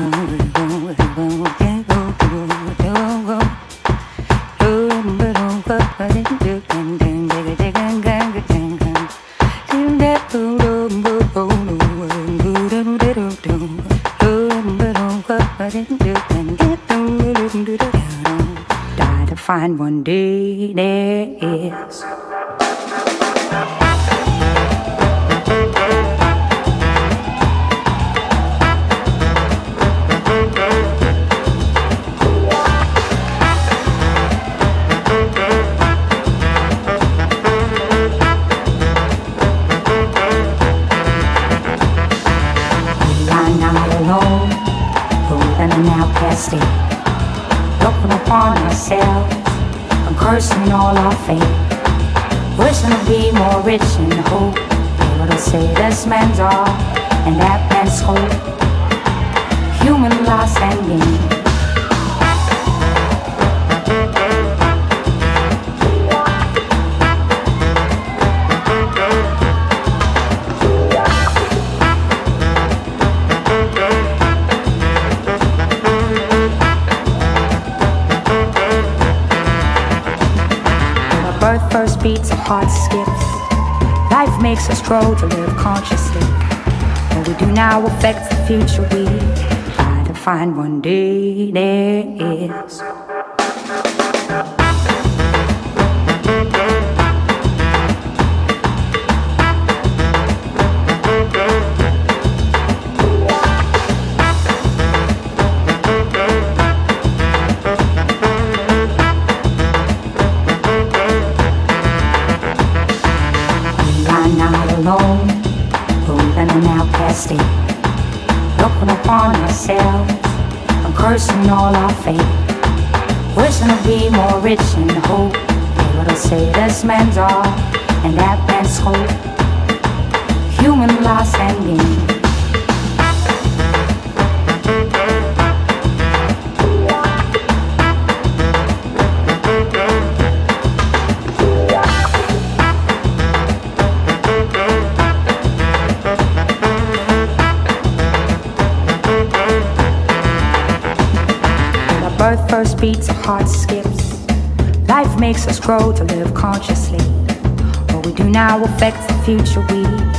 Die to find one day there is. Looking upon ourselves and cursing all our fate, wishing to be more rich in hope, able to say this man's all and that man's hope, human loss and gain. Birth first beats, a heart skips. Life makes us grow to live consciously. What we do now affects the future we try to find one day there is. Alone, moving an outcast state, looking upon ourselves and cursing all our fate, wishing to be more rich in hope, able to say this man's all and that man's hope, human loss and gain. Birth first beats, a heart skips. Life makes us grow to live consciously. What we do now affects the future we